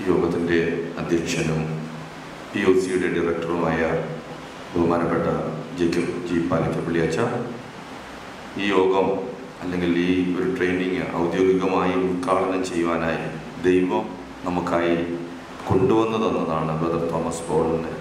യോഗത്തിൻ്റെ അധ്യക്ഷനും POCയുടെ ഡയറക്ടറുമായ ബഹുമാനപ്പെട്ട ജേക്കബ് ജി പാലക്കപ്പള്ളി, ഈ യോഗം അല്ലെങ്കിൽ ഈ ഒരു ട്രെയിനിങ് ഔദ്യോഗികമായി ഉദ്ഘാടനം ചെയ്യുവാനായി ദൈവം നമുക്കായി കൊണ്ടുവന്നു തന്നതാണ് ബ്രദർ തോമസ് പോളിന്.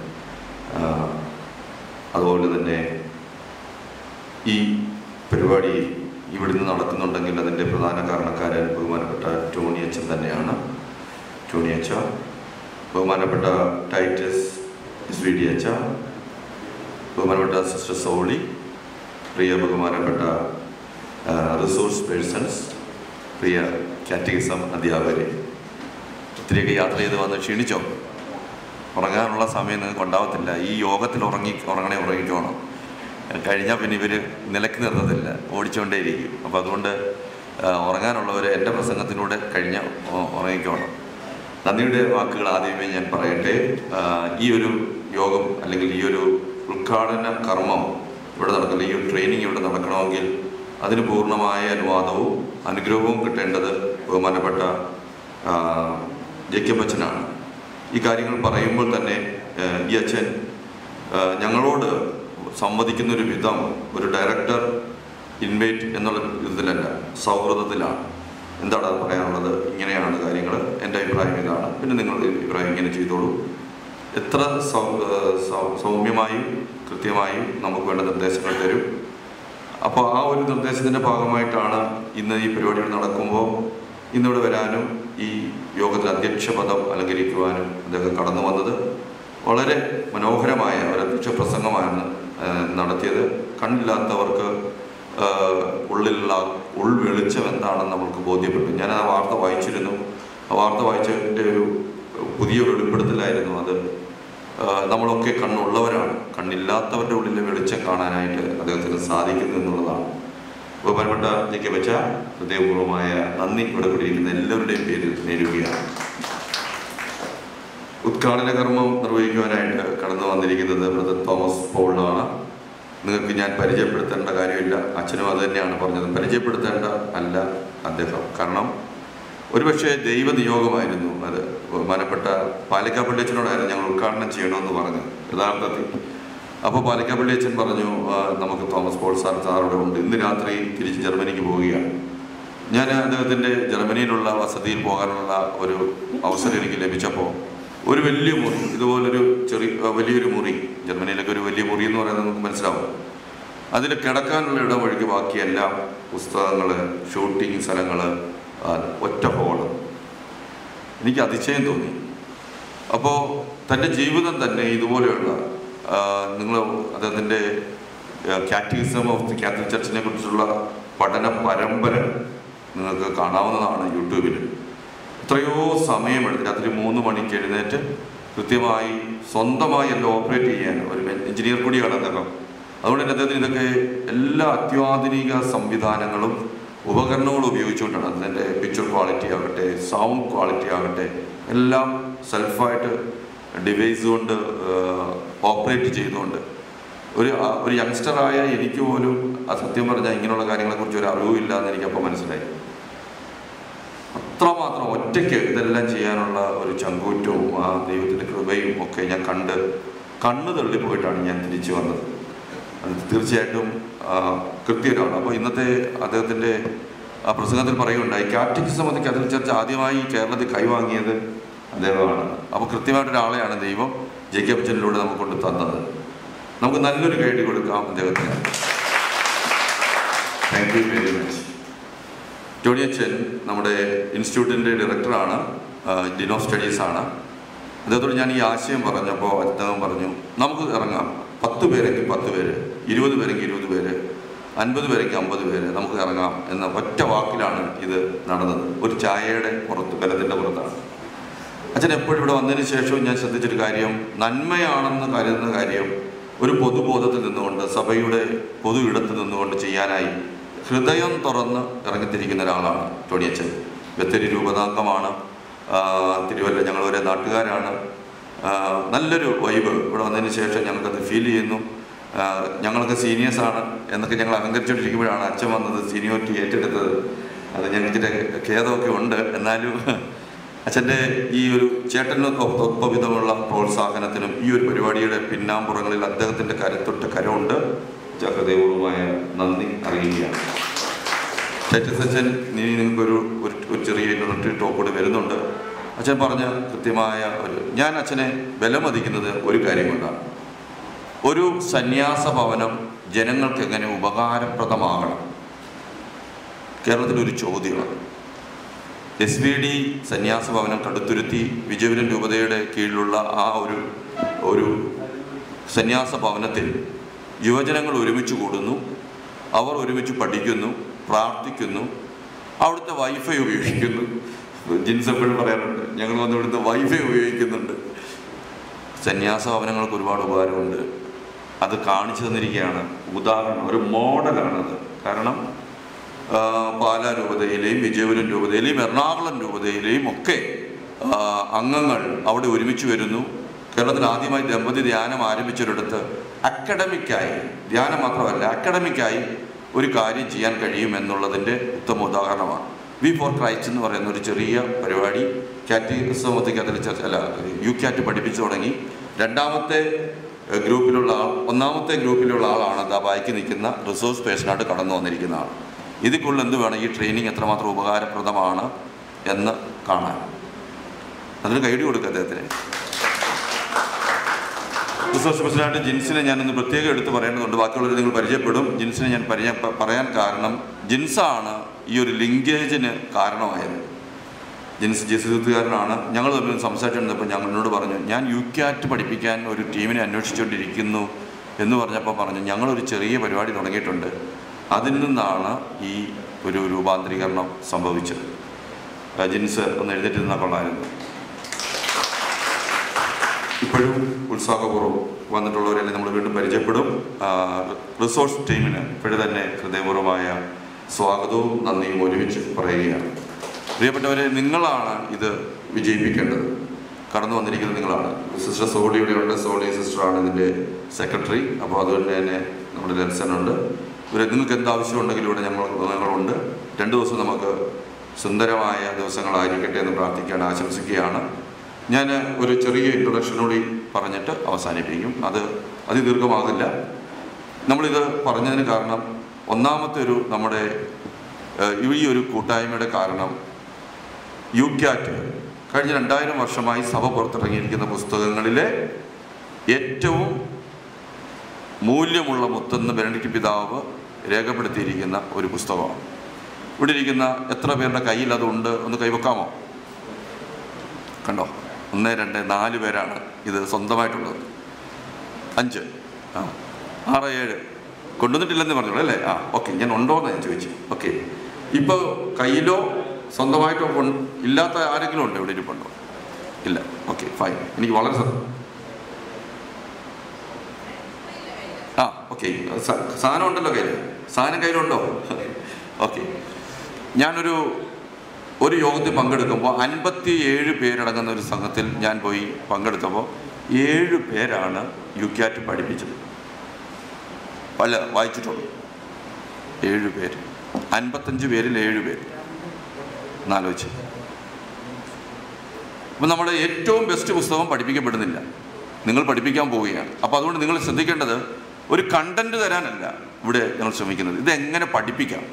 അതുപോലെ തന്നെ ഈ പരിപാടി ഇവിടുന്ന് നടക്കുന്നുണ്ടെങ്കിൽ അതിൻ്റെ പ്രധാന കാരണക്കാരൻ ബഹുമാനപ്പെട്ട ടോണി അച്ഛൻ തന്നെയാണ്. ടോണി അച്ഛ, ബഹുമാനപ്പെട്ട ടൈറ്റസ് SVD അച്ഛ, ബഹുമാനപ്പെട്ട സിസ്റ്റർ സോളി, പ്രിയ ബഹുമാനപ്പെട്ട റിസോഴ്സ് പേഴ്സൺസ്, പ്രിയ കാറ്റഗിസം അധ്യാപകരെ, ഒത്തിരിയൊക്കെ യാത്ര ചെയ്ത് വന്ന് ക്ഷീണിച്ചോ? ഉറങ്ങാനുള്ള സമയം നിങ്ങൾക്ക് ഉണ്ടാവത്തില്ല. ഈ യോഗത്തിൽ ഉറങ്ങിക്കോണം. കഴിഞ്ഞാൽ പിന്നെ ഇവർ നിലക്ക് നിർത്തത്തില്ല, ഓടിച്ചുകൊണ്ടേയിരിക്കും. അപ്പോൾ അതുകൊണ്ട് ഉറങ്ങാനുള്ളവർ എൻ്റെ പ്രസംഗത്തിലൂടെ കഴിഞ്ഞാൽ ഉറങ്ങിക്കോണം. നന്ദിയുടെ വാക്കുകൾ ആദ്യമേ ഞാൻ പറയട്ടെ. ഈ ഒരു യോഗം അല്ലെങ്കിൽ ഈ ഒരു ഉദ്ഘാടന കർമ്മം ഇവിടെ നടക്കില്ല, ഈ ഒരു ട്രെയിനിങ് ഇവിടെ നടക്കണമെങ്കിൽ അതിന് പൂർണ്ണമായ അനുവാദവും അനുഗ്രഹവും കിട്ടേണ്ടത് ബഹുമാനപ്പെട്ട ജേക്കബ് അച്ഛനാണ്. ഈ കാര്യങ്ങൾ പറയുമ്പോൾ തന്നെ ഈ അച്ഛൻ ഞങ്ങളോട് സംവദിക്കുന്നൊരു വിധം ഒരു ഡയറക്ടർ ഇൻവൈറ്റ് എന്നുള്ള വിധത്തിലല്ല, സൗഹൃദത്തിലാണ്. എന്താണ് അത് പറയാനുള്ളത്? ഇങ്ങനെയാണ് കാര്യങ്ങൾ, എൻ്റെ അഭിപ്രായം ഇതാണ്, പിന്നെ നിങ്ങളുടെ അഭിപ്രായം ഇങ്ങനെ ചെയ്തോളൂ. എത്ര സൗമ്യമായും കൃത്യമായും നമുക്ക് വേണ്ട നിർദ്ദേശങ്ങൾ തരും. അപ്പോൾ ആ ഒരു നിർദ്ദേശത്തിൻ്റെ ഭാഗമായിട്ടാണ് ഇന്ന് ഈ പരിപാടികൾ നടക്കുമ്പോൾ ഇന്നിവിടെ വരാനും ഈ യോഗത്തിൽ അധ്യക്ഷ പദം അലങ്കരിക്കുവാനും അദ്ദേഹം കടന്നു വന്നത്. വളരെ മനോഹരമായ ഒരു അധ്യക്ഷ പ്രസംഗമാണ് നടത്തിയത്. കണ്ണില്ലാത്തവർക്ക് ഉള്ളിലുള്ള ഉൾവെളിച്ചം എന്താണെന്ന് നമ്മൾക്ക് ബോധ്യപ്പെട്ടു. ഞാൻ ആ വാർത്ത വായിച്ചിരുന്നു. ആ വാർത്ത വായിച്ചതിൻ്റെ ഒരു പുതിയ വെളിപ്പെടുത്തലായിരുന്നു അത്. നമ്മളൊക്കെ കണ്ണുള്ളവരാണ്, കണ്ണില്ലാത്തവരുടെ ഉള്ളിലെ വെളിച്ചം കാണാനായിട്ട് അദ്ദേഹത്തിന് സാധിക്കുന്നു എന്നുള്ളതാണ്. ബഹുമാനപ്പെട്ട ജേക്കബ് അച്ഛ, ഹൃദയപൂർവ്വമായ നന്ദി ഇവിടെ കൂടിയിരിക്കുന്ന എല്ലാവരുടെയും പേരിൽ നേരുകയാണ്. ഉദ്ഘാടന കർമ്മം നിർവഹിക്കുവാനായിട്ട് കടന്നു വന്നിരിക്കുന്നത് ബ്രദർ തോമസ് പോളിനാണ്. നിങ്ങൾക്ക് ഞാൻ പരിചയപ്പെടുത്തേണ്ട കാര്യമില്ല, അച്ഛനും അത് തന്നെയാണ് പറഞ്ഞത്. പരിചയപ്പെടുത്തേണ്ട അല്ല അദ്ദേഹം, കാരണം ഒരുപക്ഷെ ദൈവനിയോഗമായിരുന്നു അത്. ബഹുമാനപ്പെട്ട പാലക്കാപ്പള്ളി അച്ഛനോടായിരുന്നു ഞങ്ങൾ ഉദ്ഘാടനം ചെയ്യണമെന്ന് പറഞ്ഞു യഥാർത്ഥത്തിൽ. അപ്പോൾ പാലക്കാപ്പള്ളി അച്ഛൻ പറഞ്ഞു നമുക്ക് തോമസ് പോൾ സാറോടെ ഉണ്ട്, ഇന്ന് രാത്രി തിരിച്ച് ജർമ്മനിക്ക് പോവുകയാണ്. ഞാൻ അദ്ദേഹത്തിൻ്റെ ജർമ്മനിയിലുള്ള വസതിയിൽ പോകാനുള്ള ഒരു അവസരം എനിക്ക് ലഭിച്ചപ്പോൾ ഒരു വലിയ മുറി, ഇതുപോലൊരു വലിയൊരു മുറി, ജർമ്മനിയിലൊക്കെ ഒരു വലിയ മുറി എന്ന് പറയുന്നത് നമുക്ക് മനസ്സിലാവും. അതിൽ കിടക്കാനുള്ള ഇടവഴിക്ക് ബാക്കിയെല്ലാം പുസ്തകങ്ങൾ, ഷൂട്ടിംഗ് സ്ഥലങ്ങൾ, ഒറ്റ ഹോള്. എനിക്ക് അതിശയം തോന്നി. അപ്പോൾ തൻ്റെ ജീവിതം തന്നെ ഇതുപോലെയുള്ള നിങ്ങൾ അദ്ദേഹത്തിൻ്റെ കാറ്റഗിസം ഓഫ് ദി കാത്തലിക് ചർച്ചിനെ കുറിച്ചുള്ള പഠന പരമ്പര നിങ്ങൾക്ക് കാണാവുന്നതാണ് യൂട്യൂബിൽ. എത്രയോ സമയമെടുത്ത് രാത്രി 3 മണിക്ക് എഴുന്നേറ്റ് കൃത്യമായി സ്വന്തമായി എല്ലാം ഓപ്പറേറ്റ് ചെയ്യാൻ ഒരു എഞ്ചിനീയർ കൂടിയാണ് അദ്ദേഹം. അതുകൊണ്ട് തന്നെ അദ്ദേഹത്തിന് ഇതൊക്കെ എല്ലാ അത്യാധുനിക സംവിധാനങ്ങളും ഉപകരണങ്ങളും ഉപയോഗിച്ചുകൊണ്ടാണ്. അതിൻ്റെ പിക്ചർ ക്വാളിറ്റി ആകട്ടെ, സൗണ്ട് ക്വാളിറ്റി ആകട്ടെ, എല്ലാം സെൽഫായിട്ട് ഡിവൈസ് കൊണ്ട് ഓപ്പറേറ്റ് ചെയ്തുകൊണ്ട് ഒരു യങ്സ്റ്ററായ എനിക്ക് പോലും സത്യം പറഞ്ഞാൽ ഇങ്ങനെയുള്ള കാര്യങ്ങളെക്കുറിച്ച് ഒരു അറിവില്ല എന്ന് എനിക്കപ്പോൾ മനസ്സിലായി. അത്രമാത്രം ഒറ്റയ്ക്ക് ഇതെല്ലാം ചെയ്യാനുള്ള ഒരു ചങ്കൂറ്റവും ആ ദൈവത്തിൻ്റെ കൃപയും ഒക്കെ ഞാൻ കണ്ണ് തള്ളിപ്പോയിട്ടാണ് ഞാൻ തിരിച്ചു വന്നത്. അത് തീർച്ചയായിട്ടും കൃത്യമാണ്. അപ്പോൾ ഇന്നത്തെ അദ്ദേഹത്തിൻ്റെ ആ പ്രസംഗത്തിൽ പറയുകയുണ്ടായി, catechism of the Catholic Church ആദ്യമായി കേരളത്തിൽ കൈവാങ്ങിയത് അദ്ദേഹമാണ്. അപ്പോൾ കൃത്യമായിട്ടൊരാളെയാണ് ദൈവം ജേക്കബ് അച്ഛനിലൂടെ നമുക്ക് കൊണ്ട് തന്നത്. നമുക്ക് നല്ലൊരു കൈയടി കൊടുക്കാം അദ്ദേഹത്തിന്. Thank you very much. Tony അച്ഛൻ നമ്മുടെ ഇൻസ്റ്റിറ്റ്യൂട്ടിൻ്റെ ഡയറക്ടറാണ്, ഡീൻ ഓഫ് സ്റ്റഡീസാണ്. അദ്ദേഹത്തോട് ഞാൻ ഈ ആശയം പറഞ്ഞപ്പോൾ അദ്ദേഹം പറഞ്ഞു നമുക്ക് ഇറങ്ങാം, 10 പേരെങ്കിൽ 10 പേര്, 20 പേരെങ്കിൽ 20 പേര്, 50 പേരെങ്കിൽ 50 പേര്, നമുക്ക് ഇറങ്ങാം എന്ന ഒറ്റ വാക്കിലാണ് ഇത് നടന്നത്. ഒരു ചായയുടെ പുറത്ത്, ബലത്തിൻ്റെ പുറത്താണ്. അച്ഛൻ എപ്പോഴും ഇവിടെ വന്നതിന് ശേഷവും ഞാൻ ശ്രദ്ധിച്ചൊരു കാര്യം, നന്മയാണെന്ന് കരുതുന്ന കാര്യം ഒരു പൊതുബോധത്തിൽ നിന്നുകൊണ്ട്, സഭയുടെ പൊതു ഇടത്ത് നിന്നുകൊണ്ട് ചെയ്യാനായി ഹൃദയം തുറന്ന് ഇറങ്ങിത്തിരിക്കുന്ന ഒരാളാണ് ടോണി അച്ഛൻ. ബത്തേരി രൂപതാംഗമാണ്, തിരുവല്ല ഞങ്ങൾ ഒരേ നാട്ടുകാരാണ്. നല്ലൊരു വൈബ് ഇവിടെ വന്നതിന് ശേഷം ഞങ്ങൾക്കത് ഫീൽ ചെയ്യുന്നു. ഞങ്ങളൊക്കെ സീനിയേഴ്സാണ് എന്നൊക്കെ ഞങ്ങൾ അലങ്കരിച്ചുകൊണ്ടിരിക്കുമ്പോഴാണ് അച്ഛൻ വന്നത്, സീനിയോറിറ്റി ഏറ്റെടുത്തത്. അത് ഞങ്ങൾക്ക് ഖേദമൊക്കെ ഉണ്ട്. എന്നാലും അച്ഛൻ്റെ ഈ ഒരു ചേട്ടനൊപ്പവിധമുള്ള പ്രോത്സാഹനത്തിനും ഈ ഒരു പരിപാടിയുടെ പിന്നാമ്പുറങ്ങളിൽ അദ്ദേഹത്തിൻ്റെ കരുത്തൊട്ട് കരമുണ്ട്. ഹൃദയപൂർവമായ നന്ദി അറിയുകയാണ്. അച്ഛൻ ഇനി നിങ്ങൾക്കൊരു ചെറിയ ഇൻട്രൊഡക്ടറി ടോക്ക് കൂടി വരുന്നുണ്ട്. അച്ഛൻ പറഞ്ഞ കൃത്യമായ ഞാൻ അച്ഛനെ വിലമതിക്കുന്നത് ഒരു കാര്യം കൊണ്ടാണ്. ഒരു സന്യാസ ഭവനം ജനങ്ങൾക്ക് എങ്ങനെ ഉപകാരപ്രദമാകണം. കേരളത്തിലൊരു ചോദ്യമാണ്. SVD സന്യാസ ഭവനം കടുത്തുരുത്തി വിജയപുരം രൂപതയുടെ കീഴിലുള്ള ആ ഒരു സന്യാസ ഭവനത്തിൽ യുവജനങ്ങൾ ഒരുമിച്ച് കൂടുന്നു, അവർ ഒരുമിച്ച് പഠിക്കുന്നു, പ്രാർത്ഥിക്കുന്നു, അവിടുത്തെ വൈഫൈ ഉപയോഗിക്കുന്നു. ജിൻസ് എപ്പോഴും പറയാറുണ്ട്, ഞങ്ങൾ വന്ന് ഇവിടുത്തെ വൈഫൈ ഉപയോഗിക്കുന്നുണ്ട്. സന്യാസ ഭവനങ്ങൾക്ക് ഒരുപാട് ഉപകാരമുണ്ട്. അത് കാണിച്ചു തന്നിരിക്കുകയാണ്. ഉദാഹരണം, ഒരു മോഡലാണത്. കാരണം പാലാ രൂപതയിലെയും വിജയപുരം രൂപതയിലെയും എറണാകുളം രൂപതയിലെയും ഒക്കെ അംഗങ്ങൾ അവിടെ ഒരുമിച്ച് വരുന്നു. കേരളത്തിൽ ആദ്യമായി ദമ്പതി ധ്യാനം ആരംഭിച്ചൊരിടത്ത് അക്കാഡമിക്കായി, ധ്യാനം മാത്രമല്ല അക്കാഡമിക്കായി ഒരു കാര്യം ചെയ്യാൻ കഴിയുമെന്നുള്ളതിൻ്റെ ഉത്തമ ഉദാഹരണമാണ്. വി ഫോർ ക്രൈസ്റ്റ് എന്ന് പറയുന്ന ഒരു ചെറിയ പരിപാടി കാറ്റഗറിസമത്തിക്കതിൽ യുക്യാറ്റ് പഠിപ്പിച്ചു തുടങ്ങി. ഒന്നാമത്തെ ഗ്രൂപ്പിലുള്ള ആളാണ് ആ ബാക്കി നിൽക്കുന്ന റിസോഴ്സ് പേഴ്സണായിട്ട് കടന്നു വന്നിരിക്കുന്ന ആൾ. ഇതിക്കുള്ള എന്ത് വേണം, ഈ ട്രെയിനിങ് എത്രമാത്രം ഉപകാരപ്രദമാണ് എന്ന് കാണാൻ. അതിന് കൈഡി കൊടുക്കുക അദ്ദേഹത്തിന്. റിസോഴ്സ് പേഴ്സണായിട്ട് ജിൻസിനെ ഞാനൊന്ന് പ്രത്യേകം എടുത്ത് പറയേണ്ടതുണ്ട്. ബാക്കിയുള്ളവർ നിങ്ങൾ പരിചയപ്പെടും. ജിൻസിനെ ഞാൻ പറയാൻ കാരണം, ജിൻസാണ് ഈ ഒരു ലിങ്കേജിന് കാരണമായത്. ജിൻസ് ജെസുകാരനാണ്. ഞങ്ങൾ തമ്മിൽ സംസാരിച്ചിരുന്നപ്പോൾ ഞങ്ങളോട് പറഞ്ഞു, ഞാൻ യുക്യാറ്റ് പഠിപ്പിക്കാൻ ഒരു ടീമിനെ അന്വേഷിച്ചുകൊണ്ടിരിക്കുന്നു എന്ന് പറഞ്ഞപ്പോൾ പറഞ്ഞു, ഞങ്ങളൊരു ചെറിയ പരിപാടി തുടങ്ങിയിട്ടുണ്ട്, അതിൽ നിന്നാണ് ഈ ഒരു രൂപാന്തരീകരണം സംഭവിച്ചത്. ജിൻസ് ഒന്ന് എഴുന്നേറ്റ് നിന്നാൽ കൊള്ളായിരുന്നു. ഇപ്പോഴും ഉത്സാഹപൂർവ്വം വന്നിട്ടുള്ളവരെല്ലാം നമ്മൾ വീണ്ടും പരിചയപ്പെടും. റിസോഴ്സ് ടീമിന് ഇപ്പോഴും തന്നെ ഹൃദയപൂർവ്വമായ സ്വാഗതവും നന്ദിയും ഒരുമിച്ച് പറയുകയാണ്. പ്രിയപ്പെട്ടവരെ, നിങ്ങളാണ് ഇത് വിജയിപ്പിക്കേണ്ടത്. കടന്നു വന്നിരിക്കുന്നത് നിങ്ങളാണ്. സിസ്റ്റർ സോളി ഇവിടെയുണ്ട്. സോളി സിസ്റ്ററാണ് ഇതിൻ്റെ സെക്രട്ടറി. അപ്പോൾ അതുകൊണ്ട് തന്നെ നമ്മുടെ ലെൻസനുണ്ട്. നിങ്ങൾക്ക് എന്താവശ്യമുണ്ടെങ്കിലും ഇവിടെ ഞങ്ങളുണ്ട്. 2 ദിവസം നമുക്ക് സുന്ദരമായ ദിവസങ്ങളായിരിക്കട്ടെ എന്ന് പ്രാർത്ഥിക്കാൻ ആശംസിക്കുകയാണ്. ഞാൻ ഒരു ചെറിയ ഇൻട്രൊഡക്ഷനോടി പറഞ്ഞിട്ട് അവസാനിപ്പിക്കും. അത് അതിദീർഘമാകില്ല. നമ്മളിത് പറഞ്ഞതിന് കാരണം, ഒന്നാമത്തെ നമ്മുടെ ഈ ഒരു കൂട്ടായ്മയുടെ കാരണം, യുക്യാറ്റ് കഴിഞ്ഞ 2000 വർഷമായി സഭ പുറത്തിറങ്ങിയിരിക്കുന്ന പുസ്തകങ്ങളിലെ ഏറ്റവും മൂല്യമുള്ള മുത്തെന്ന് ബെനഡിക്റ്റ് പിതാവ് രേഖപ്പെടുത്തിയിരിക്കുന്ന ഒരു പുസ്തകമാണ്. ഇവിടെ ഇരിക്കുന്ന എത്ര പേരുടെ കയ്യിൽ അതുണ്ട് ഒന്ന് കൈവെക്കാമോ? കണ്ടോ, 1, 2, 4 പേരാണ് ഇത് സ്വന്തമായിട്ടുള്ളത്. 5, 6, 7 കൊണ്ടുവന്നിട്ടില്ലെന്ന് പറഞ്ഞോളൂ അല്ലേ? ഓക്കെ, ഞാൻ ഉണ്ടോയെന്ന് ഞാൻ ചോദിച്ചു. ഓക്കെ, ഇപ്പോൾ കയ്യിലോ സ്വന്തമായിട്ടോ ഇല്ലാത്ത ആരെങ്കിലും ഉണ്ടോ? ഇവിടെ ഇരിപ്പുണ്ടോ? ഇല്ല. Okay, fine. എനിക്ക് വളരെ ഓക്കെ, സാധനം ഉണ്ടല്ലോ കയ്യിൽ. സാധനം കയ്യിലുണ്ടോ? ഓക്കെ. ഞാനൊരു യോഗത്തിൽ പങ്കെടുക്കുമ്പോൾ 57 പേരടങ്ങുന്ന ഒരു സംഘത്തിൽ ഞാൻ പോയി പങ്കെടുത്തപ്പോൾ 7 പേരാണ് യുക്യാറ്റ് പഠിപ്പിച്ചത്. വായിച്ചിട്ടുള്ളൂ 7 പേര്. 55 പേരിൽ 7 പേര്. എന്നാലോചിച്ച്. അപ്പം നമ്മുടെ ഏറ്റവും ബെസ്റ്റ് പുസ്തകം പഠിപ്പിക്കപ്പെടുന്നില്ല, നിങ്ങൾ പഠിപ്പിക്കാൻ പോവുകയാണ്. അപ്പോൾ അതുകൊണ്ട് നിങ്ങൾ ശ്രദ്ധിക്കേണ്ടത്, ഒരു കണ്ടന്റ് തരാനല്ല ഇവിടെ ഞങ്ങൾ ശ്രമിക്കുന്നത്, ഇതെങ്ങനെ പഠിപ്പിക്കാം.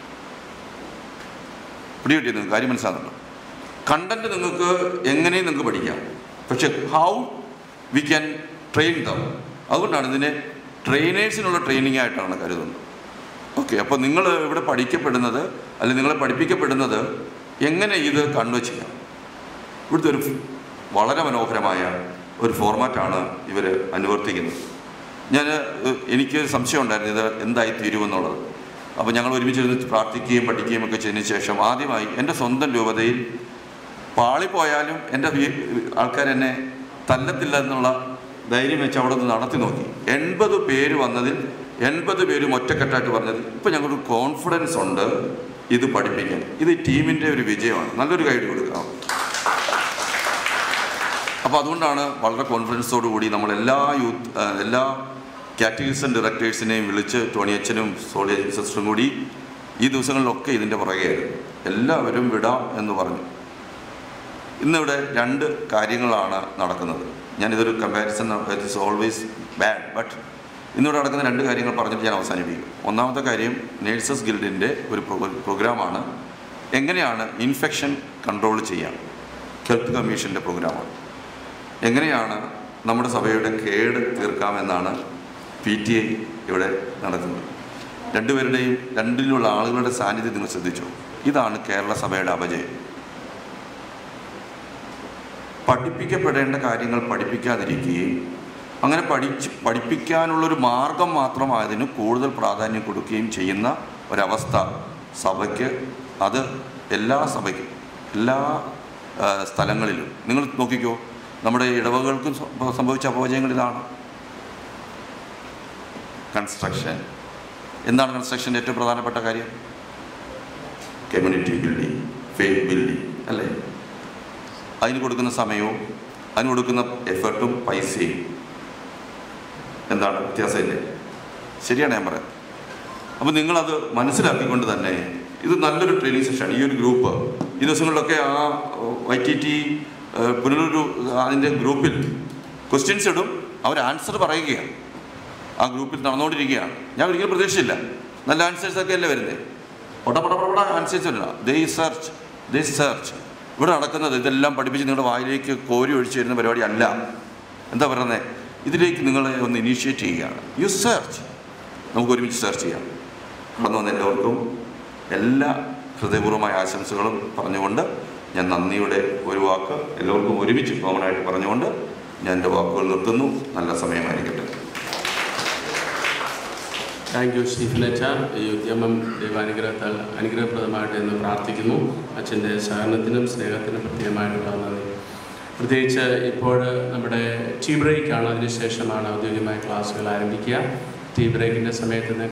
പിടികിട്ടിയ നിങ്ങൾക്ക് കാര്യം മനസ്സിലാകുന്നുണ്ടോ? കണ്ടന്റ് നിങ്ങൾക്ക് എങ്ങനെയും നിങ്ങൾക്ക് പഠിക്കാം, പക്ഷെ how we can train them. അതുകൊണ്ടാണ് ഇതിനെ ട്രെയിനേഴ്സിനുള്ള ട്രെയിനിങ് ആയിട്ടാണ് കരുതുന്നത്. ഓക്കെ, അപ്പോൾ നിങ്ങൾ ഇവിടെ പഠിക്കപ്പെടുന്നത്, അല്ലെങ്കിൽ നിങ്ങളെ പഠിപ്പിക്കപ്പെടുന്നത് എങ്ങനെ ഇത് കൺവേ ചെയ്യാം. ഇവിടുത്തെ വളരെ മനോഹരമായ ഒരു ഫോർമാറ്റാണ് ഇവർ അനുവർത്തിക്കുന്നത്. എനിക്ക് സംശയം ഉണ്ടായിരുന്നു ഇത് എന്തായി തീരുമെന്നുള്ളത്. അപ്പോൾ ഞങ്ങൾ ഒരുമിച്ചിരുന്ന് പ്രാർത്ഥിക്കുകയും പഠിക്കുകയും ഒക്കെ ചെയ്തതിന് ശേഷം ആദ്യമായി എൻ്റെ സ്വന്തം രൂപതയിൽ പാളിപ്പോയാലും എൻ്റെ ആൾക്കാരെന്നെ തല്ലത്തില്ല എന്നുള്ള ധൈര്യം വെച്ച് അവിടെ നിന്ന് നടത്തി നോക്കി. 80 പേര് വന്നതിൽ 80 പേരും ഒറ്റക്കെട്ടായിട്ട് പറഞ്ഞത്, ഇപ്പം ഞങ്ങൾക്ക് കോൺഫിഡൻസ് ഉണ്ട് ഇത് പഠിപ്പിക്കാൻ. ഇത് ടീമിൻ്റെ ഒരു വിജയമാണ്. നല്ലൊരു ഗൈഡ് കൊടുക്കാം. അപ്പോൾ അതുകൊണ്ടാണ് വളരെ കോൺഫിഡൻസോടു കൂടി നമ്മൾ എല്ലാ കാറ്റഗറിസം ഡയറക്ടേഴ്സിനെയും വിളിച്ച്, ടോണി അച്ഛനും സോളി സിസ്റ്ററും കൂടി ഈ ദിവസങ്ങളിലൊക്കെ ഇതിൻ്റെ പുറകെയായിരുന്നു. എല്ലാവരും വിടാം എന്ന് പറഞ്ഞു. ഇന്നിവിടെ രണ്ട് കാര്യങ്ങളാണ് നടക്കുന്നത്. ഞാനിതൊരു comparison it is always bad, but ഇന്നിവിടെ നടക്കുന്ന രണ്ട് കാര്യങ്ങൾ പറഞ്ഞിട്ട് ഞാൻ അവസാനിപ്പിക്കും. ഒന്നാമത്തെ കാര്യം നേഴ്സസ് ഗിൽഡിൻ്റെ ഒരു പ്രോഗ്രാമാണ്. എങ്ങനെയാണ് ഇൻഫെക്ഷൻ കൺട്രോൾ ചെയ്യാം, ഹെൽത്ത് കമ്മീഷൻ്റെ പ്രോഗ്രാമാണ്. എങ്ങനെയാണ് നമ്മുടെ സഭയുടെ കേട് തീർക്കാമെന്നാണ് PTA ഇവിടെ നടത്തുന്നത്. രണ്ടിലുള്ള ആളുകളുടെ സാന്നിധ്യം നിങ്ങൾ ശ്രദ്ധിച്ചു. ഇതാണ് കേരള സഭയുടെ അപജയം. പഠിപ്പിക്കപ്പെടേണ്ട കാര്യങ്ങൾ പഠിപ്പിക്കാതിരിക്കുകയും അങ്ങനെ പഠിപ്പിക്കാനുള്ളൊരു മാർഗം മാത്രമായതിന് കൂടുതൽ പ്രാധാന്യം കൊടുക്കുകയും ചെയ്യുന്ന ഒരവസ്ഥ സഭയ്ക്ക്, അത് എല്ലാ സഭയ്ക്കും എല്ലാ സ്ഥലങ്ങളിലും നിങ്ങൾ നോക്കിക്കോ. നമ്മുടെ ഇടവകൾക്കും സംഭവിച്ച അപജയങ്ങൾ ഇതാണ്. കൺസ്ട്രക്ഷൻ. എന്താണ് കൺസ്ട്രക്ഷൻ്റെ ഏറ്റവും പ്രധാനപ്പെട്ട കാര്യം? കമ്മ്യൂണിറ്റി ബിൽഡിംഗ്, ഫെയ്ത്ത് ബിൽഡിംഗ് അല്ലേ? അതിന് കൊടുക്കുന്ന സമയവും അതിന് കൊടുക്കുന്ന എഫർട്ടും പൈസയും എന്താണ് വ്യത്യാസമില്ലേ? ശരിയാണ് ഞാൻ പറയുന്നത്. അപ്പോൾ നിങ്ങളത് മനസ്സിലാക്കിക്കൊണ്ട് തന്നെ ഇത് നല്ലൊരു ട്രെയിനിങ് സെഷനാണ്. ഈ ഒരു ഗ്രൂപ്പ് ഈ ദിവസങ്ങളിലൊക്കെ ആ YTT പുനലൂർ അതിൻ്റെ ഗ്രൂപ്പിൽ ക്വസ്റ്റ്യൻസ് ഇടും, അവർ ആൻസർ പറയുകയാണ്. ആ ഗ്രൂപ്പിൽ നടന്നുകൊണ്ടിരിക്കുകയാണ്. ഞാൻ ഒരിക്കലും പ്രതീക്ഷിച്ചില്ല. നല്ല ആൻസേഴ്സൊക്കെ അല്ലേ വരുന്നത്. പൊട്ട ആൻസേഴ്സ് വരില്ല. They search. ഇവിടെ നടക്കുന്നത് ഇതെല്ലാം പഠിപ്പിച്ച് നിങ്ങളുടെ വായിലേക്ക് കോരി ഒഴിച്ചു തരുന്ന പരിപാടി അല്ല. എന്താ പറയുന്നത്? ഇതിലേക്ക് നിങ്ങളെ ഒന്ന് ഇനീഷ്യേറ്റ് ചെയ്യുകയാണ്. You search. നമുക്ക് ഒരുമിച്ച് സെർച്ച് ചെയ്യാം. കടന്നു വന്ന എല്ലാവർക്കും എല്ലാ ഹൃദയപൂർവ്വമായ ആശംസകളും പറഞ്ഞുകൊണ്ട് ഞാൻ നന്ദിയുടെ ഒരു വാക്ക് എല്ലാവർക്കും ഒരുമിച്ച് കോമണായിട്ട് പറഞ്ഞുകൊണ്ട് ഞാൻ എൻ്റെ വാക്കുകൾ നിർത്തുന്നു. നല്ല സമയമായിരിക്കട്ടെ. Thank you സ്റ്റീഫനച്ച. ഈ ഉദ്യമം ദൈവാനുഗ്രഹത്താൽ അനുഗ്രഹപ്രദമായിട്ട് എന്ന് പ്രാർത്ഥിക്കുന്നു. അച്ഛൻ്റെ സഹകരണത്തിനും സ്നേഹത്തിനും പ്രത്യേകമായിട്ടുള്ള നന്ദി. പ്രത്യേകിച്ച് ഇപ്പോൾ നമ്മുടെ ടീ ബ്രേക്കാണ്. അതിനുശേഷമാണ് ഔദ്യോഗികമായ ക്ലാസ്സുകൾ ആരംഭിക്കുക. ടീ ബ്രേക്കിൻ്റെ സമയത്ത്